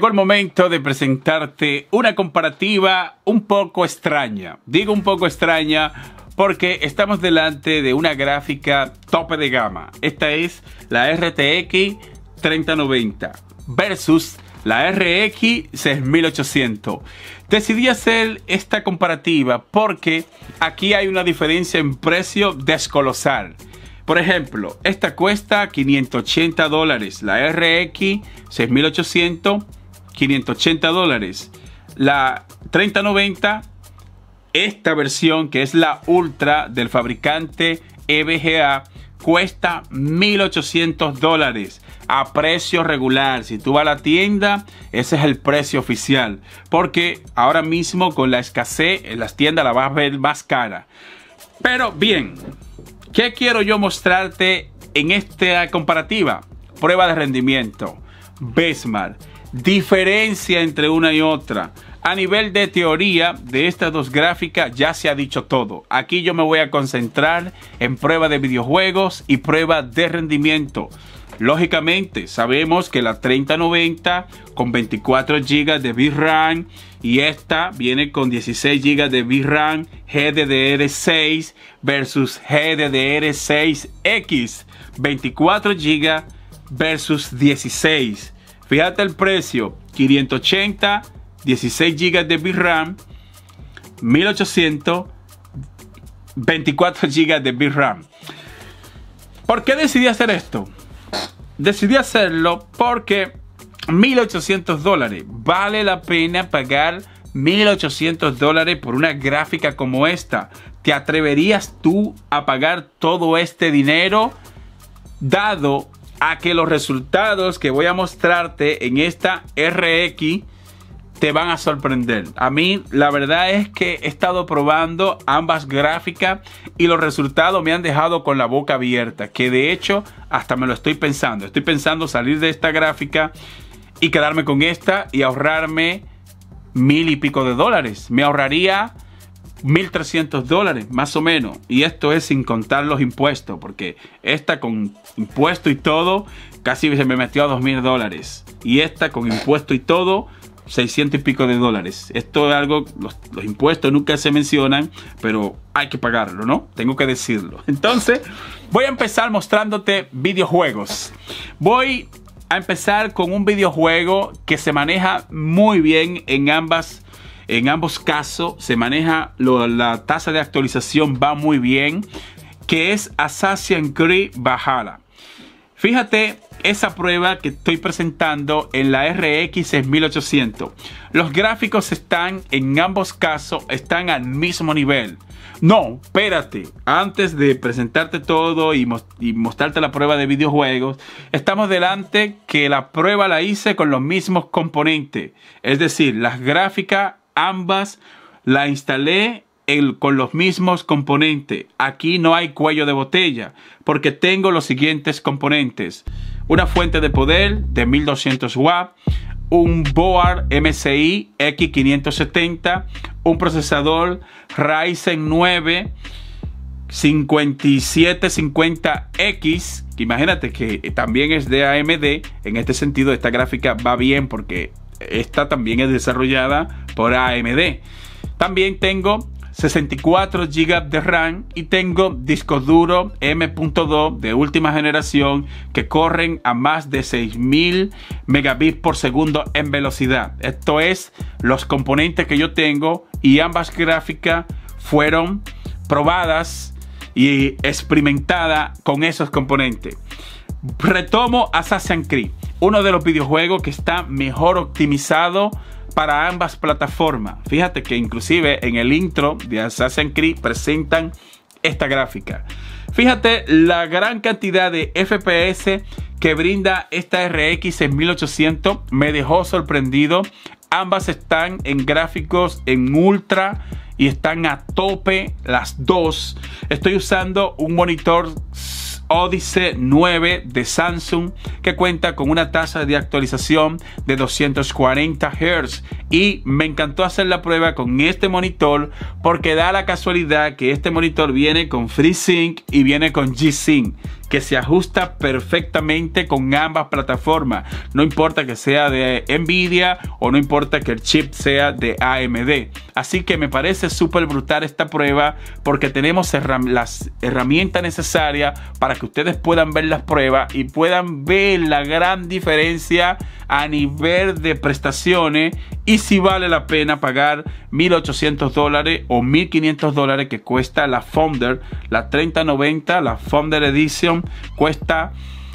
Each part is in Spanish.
Llegó el momento de presentarte una comparativa un poco extraña. Digo un poco extraña porque estamos delante de una gráfica tope de gama. Esta es la RTX 3090 versus la RX 6800. Decidí hacer esta comparativa porque aquí hay una diferencia en precio descolosal. Por ejemplo, esta cuesta $580, la RX 6800 $580. La 3090, esta versión que es la Ultra del fabricante EVGA, cuesta $1.800 a precio regular. Si tú vas a la tienda, ese es el precio oficial, porque ahora mismo con la escasez en las tiendas la vas a ver más cara. Pero bien, ¿qué quiero yo mostrarte en esta comparativa? Prueba de rendimiento, benchmark, diferencia entre una y otra. A nivel de teoría de estas dos gráficas ya se ha dicho todo. Aquí yo me voy a concentrar en prueba de videojuegos y prueba de rendimiento. Lógicamente sabemos que la 3090 con 24 GB de VRAM y esta viene con 16 GB de VRAM GDDR6 versus GDDR6X 24 GB versus 16. Fíjate el precio, 580, 16 GB de VRAM, 1800, 24 GB de VRAM. ¿Por qué decidí hacer esto? Decidí hacerlo porque $1.800. Vale la pena pagar $1.800 por una gráfica como esta. ¿Te atreverías tú a pagar todo este dinero? Dado a que los resultados que voy a mostrarte en esta RX te van a sorprender. A mí la verdad es que he estado probando ambas gráficas y los resultados me han dejado con la boca abierta, que de hecho hasta me lo estoy pensando. Estoy pensando salir de esta gráfica y quedarme con esta y ahorrarme $1.000 y pico. Me ahorraría $1.300 más o menos, y esto es sin contar los impuestos, porque esta con impuesto y todo casi se me metió a $2.000, y esta con impuesto y todo $600 y pico. Esto es algo, los impuestos nunca se mencionan, pero hay que pagarlo, ¿no? Tengo que decirlo. Entonces voy a empezar mostrándote videojuegos. Voy a empezar con un videojuego que se maneja muy bien en ambos casos. Se maneja, la tasa de actualización va muy bien, que es Assassin's Creed Valhalla. Fíjate esa prueba que estoy presentando en la RX 6800. Los gráficos están en ambos casos, están al mismo nivel. No, espérate, antes de presentarte todo y mostrarte la prueba de videojuegos, estamos delante que la prueba la hice con los mismos componentes. Es decir, las gráficas ambas la instalé con los mismos componentes. Aquí no hay cuello de botella porque tengo los siguientes componentes: una fuente de poder de 1200 watts, un board MSI X570, un procesador Ryzen 9 5750X, que imagínate que también es de AMD. En este sentido esta gráfica va bien porque esta también es desarrollada por AMD. También tengo 64 GB de RAM y tengo discos duros M.2 de última generación que corren a más de 6000 megabits por segundo en velocidad. Esto es los componentes que yo tengo, y ambas gráficas fueron probadas y experimentadas con esos componentes. Retomo Assassin's Creed, uno de los videojuegos que está mejor optimizado para ambas plataformas. Fíjate que inclusive en el intro de Assassin's Creed presentan esta gráfica. Fíjate la gran cantidad de FPS que brinda esta RX en 1800. Me dejó sorprendido. Ambas están en gráficos en ultra y están a tope las dos. Estoy usando un monitor Odyssey 9 de Samsung que cuenta con una tasa de actualización de 240 Hz, y me encantó hacer la prueba con este monitor porque da la casualidad que este monitor viene con FreeSync y viene con G-Sync, que se ajusta perfectamente con ambas plataformas. No importa que sea de Nvidia o no importa que el chip sea de AMD. Así que me parece súper brutal esta prueba porque tenemos las herramientas necesarias para que ustedes puedan ver las pruebas y puedan ver la gran diferencia a nivel de prestaciones y si vale la pena pagar $1.800 o $1.500 que cuesta la Founder, la 3090, la Founder Edition cuesta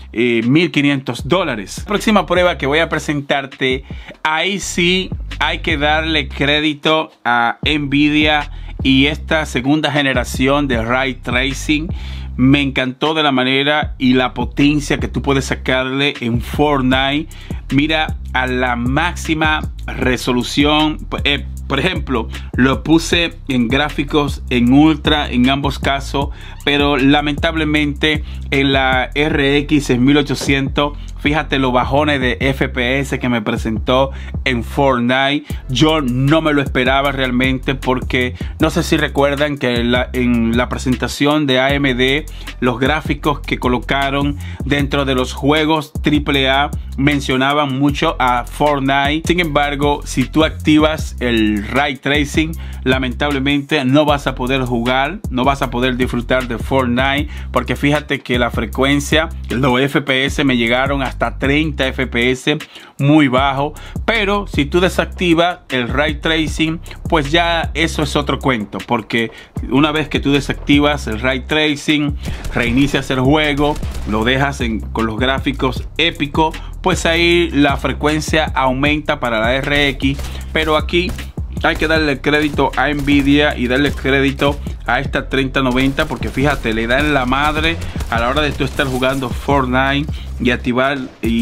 $1.500. Próxima prueba que voy a presentarte, ahí sí hay que darle crédito a Nvidia y esta segunda generación de Ray Tracing. Me encantó de la manera y la potencia que tú puedes sacarle en Fortnite. Mira, a la máxima resolución. Por ejemplo, lo puse en gráficos en ultra en ambos casos, pero lamentablemente en la RX en 1800, fíjate los bajones de FPS que me presentó en Fortnite. Yo no me lo esperaba realmente porque no sé si recuerdan que en la presentación de AMD, los gráficos que colocaron dentro de los juegos AAA mencionaban mucho a Fortnite. Sin embargo, si tú activas el Ray Tracing, lamentablemente no vas a poder jugar, no vas a poder disfrutar de Fortnite, porque fíjate que la frecuencia, los FPS me llegaron hasta 30 FPS, muy bajo. Pero si tú desactivas el Ray Tracing, pues ya eso es otro cuento, porque una vez que tú desactivas el Ray Tracing, reinicias el juego, lo dejas con los gráficos épicos, pues ahí la frecuencia aumenta para la RX. Pero aquí hay que darle crédito a Nvidia y darle crédito a esta 3090 porque fíjate, le dan la madre a la hora de tú estar jugando Fortnite y activar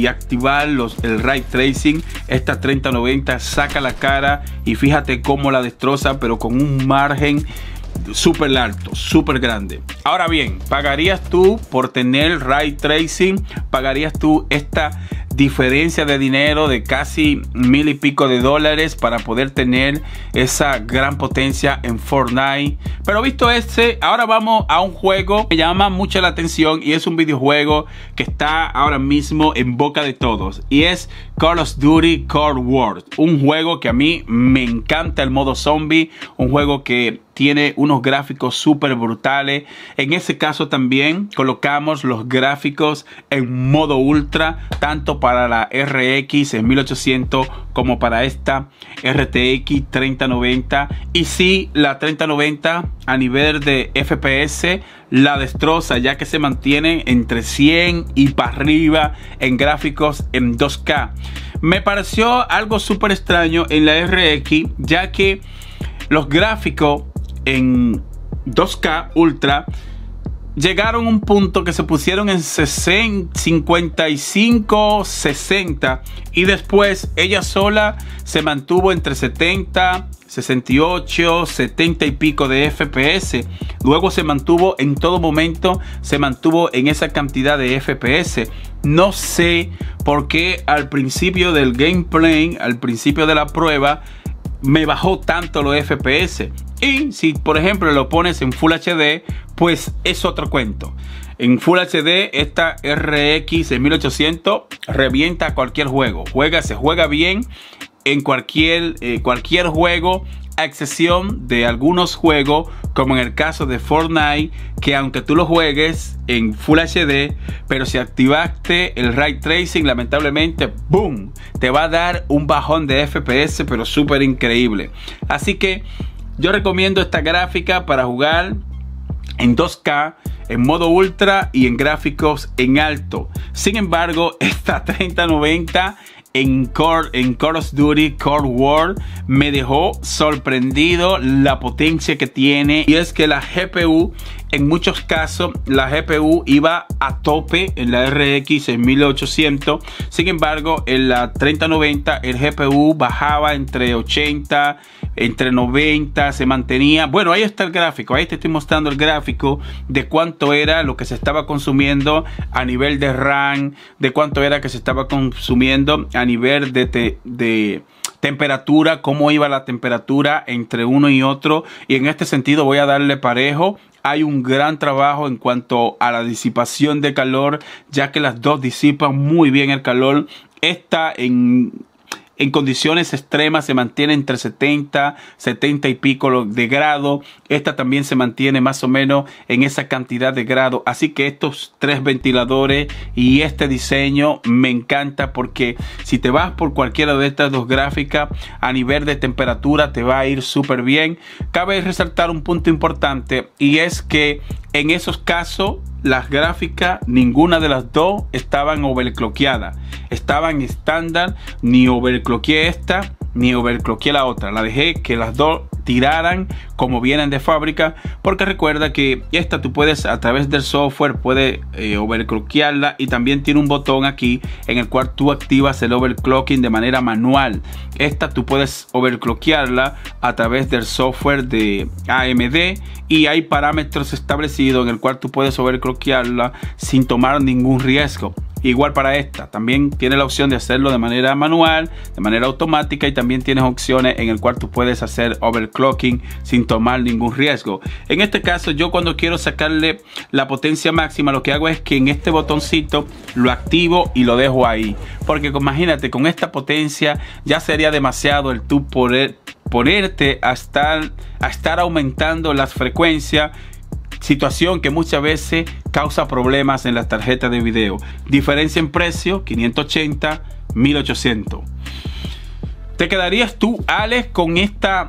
el Ray Tracing. Esta 3090 saca la cara y fíjate cómo la destroza, pero con un margen súper alto, súper grande. Ahora bien, ¿pagarías tú por tener Ray Tracing? ¿Pagarías tú esta diferencia de dinero de casi $1.000 y pico para poder tener esa gran potencia en Fortnite? Pero visto ahora vamos a un juego que llama mucho la atención y es un videojuego que está ahora mismo en boca de todos y es Call of Duty Cold War. Un juego que a mí me encanta, el modo zombie, un juego que tiene unos gráficos súper brutales. En ese caso también colocamos los gráficos en modo ultra, tanto para la RX en 1800 como para esta RTX 3090. Y sí, la 3090 a nivel de FPS la destroza, ya que se mantiene entre 100 y para arriba en gráficos en 2K. Me pareció algo súper extraño en la RX, ya que los gráficos en 2K Ultra llegaron a un punto que se pusieron en 55, 60 y después ella sola se mantuvo entre 70, 68, 70 y pico de FPS. Luego se mantuvo en todo momento, se mantuvo en esa cantidad de FPS. No sé por qué al principio del gameplay, al principio de la prueba, me bajó tanto los FPS. Y si por ejemplo lo pones en Full HD, pues es otro cuento. En Full HD esta RX en 1800 revienta cualquier juego. Se juega bien en cualquier juego, a excepción de algunos juegos como en el caso de Fortnite, que aunque tú lo juegues en Full HD, pero si activaste el Ray Tracing, lamentablemente, boom, te va a dar un bajón de FPS, pero súper increíble. Así que yo recomiendo esta gráfica para jugar en 2K, en modo ultra y en gráficos en alto. Sin embargo, esta 3090 en Call of Duty Cold War me dejó sorprendido la potencia que tiene. Y es que la GPU, en muchos casos, la GPU iba a tope en la RX en 1800. Sin embargo, en la 3090 el GPU bajaba entre 80, entre 90, se mantenía. Bueno, ahí está el gráfico, ahí te estoy mostrando el gráfico de cuánto era lo que se estaba consumiendo a nivel de RAM, de cuánto era que se estaba consumiendo a nivel de temperatura, cómo iba la temperatura entre uno y otro, y en este sentido voy a darle parejo. Hay un gran trabajo en cuanto a la disipación de calor, ya que las dos disipan muy bien el calor. Esta en condiciones extremas se mantiene entre 70 y pico de grado. Esta también se mantiene más o menos en esa cantidad de grado. Así que estos tres ventiladores y este diseño me encanta, porque si te vas por cualquiera de estas dos gráficas, a nivel de temperatura te va a ir súper bien. Cabe resaltar un punto importante, y es que en esos casos las gráficas, ninguna de las dos estaban overclockeadas. Estaban estándar, ni overclockeé esta, ni overclockeé la otra. La dejé que las dos tiraran como vienen de fábrica, porque recuerda que esta tú puedes, a través del software, puedes overclockearla, y también tiene un botón aquí en el cual tú activas el overclocking de manera manual. Esta tú puedes overclockearla a través del software de AMD, y hay parámetros establecidos en el cual tú puedes overclockearla sin tomar ningún riesgo. Igual para esta, también tiene la opción de hacerlo de manera manual, de manera automática, y también tienes opciones en el cual tú puedes hacer overclocking sin tomar ningún riesgo. En este caso, yo cuando quiero sacarle la potencia máxima, lo que hago es que en este botoncito lo activo y lo dejo ahí, porque imagínate, con esta potencia ya sería demasiado el tú ponerte a estar aumentando las frecuencias, situación que muchas veces causa problemas en las tarjetas de video. Diferencia en precio, 580, 1800. ¿Te quedarías tú, Alex, con esta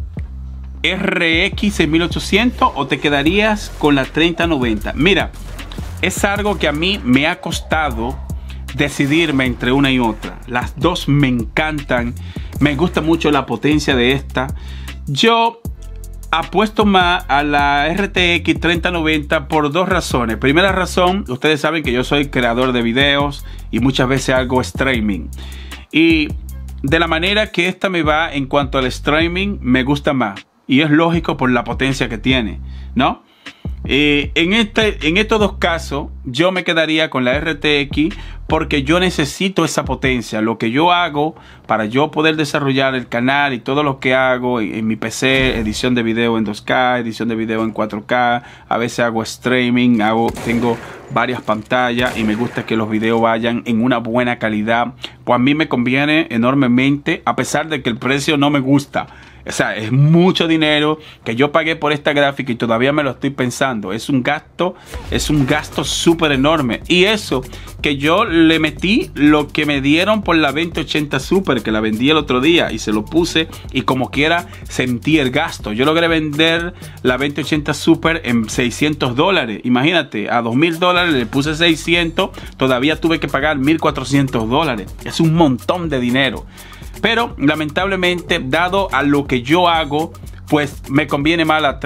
RX en 1800 o te quedarías con la 3090? Mira, es algo que a mí me ha costado decidirme entre una y otra. Las dos me encantan. Me gusta mucho la potencia de esta. Yo apuesto más a la RTX 3090 por dos razones. Primera razón, ustedes saben que yo soy creador de videos y muchas veces hago streaming, y de la manera que esta me va en cuanto al streaming me gusta más, y es lógico por la potencia que tiene, ¿no? En estos dos casos yo me quedaría con la RTX, porque yo necesito esa potencia. Lo que yo hago para yo poder desarrollar el canal y todo lo que hago en mi PC, edición de video en 2K, edición de video en 4K, a veces hago streaming, tengo varias pantallas y me gusta que los videos vayan en una buena calidad. Pues a mí me conviene enormemente, a pesar de que el precio no me gusta. O sea, es mucho dinero que yo pagué por esta gráfica y todavía me lo estoy pensando. Es un gasto súper enorme. Y eso que yo le metí lo que me dieron por la 2080 Super, que la vendí el otro día, y se lo puse, y como quiera sentí el gasto. Yo logré vender la 2080 Super en $600. Imagínate, a $2000 le puse 600, todavía tuve que pagar $1400. Es un montón de dinero. Pero lamentablemente, dado a lo que yo hago, pues me conviene más la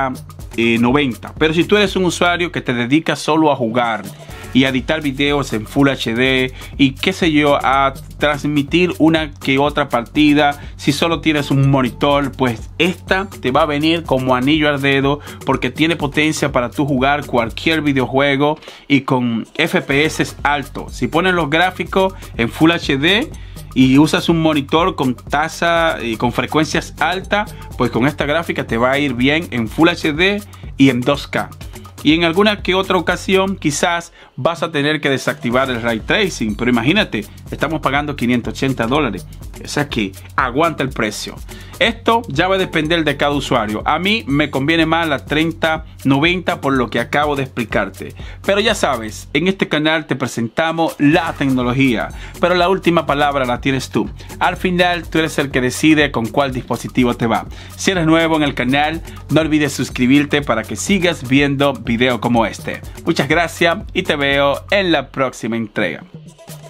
3090. Pero si tú eres un usuario que te dedicas solo a jugar y a editar videos en Full HD y qué sé yo, a transmitir una que otra partida, si solo tienes un monitor, pues esta te va a venir como anillo al dedo, porque tiene potencia para tú jugar cualquier videojuego y con FPS altos. Si pones los gráficos en Full HD y usas un monitor con tasa y con frecuencias altas, pues con esta gráfica te va a ir bien en Full HD y en 2K. Y en alguna que otra ocasión quizás vas a tener que desactivar el Ray Tracing, pero imagínate, estamos pagando $580. O sea que aguanta el precio. Esto ya va a depender de cada usuario. A mí me conviene más la 3090 por lo que acabo de explicarte. Pero ya sabes, en este canal te presentamos la tecnología, pero la última palabra la tienes tú. Al final tú eres el que decide con cuál dispositivo te va. Si eres nuevo en el canal, no olvides suscribirte para que sigas viendo videos como este. Muchas gracias y te veo en la próxima entrega.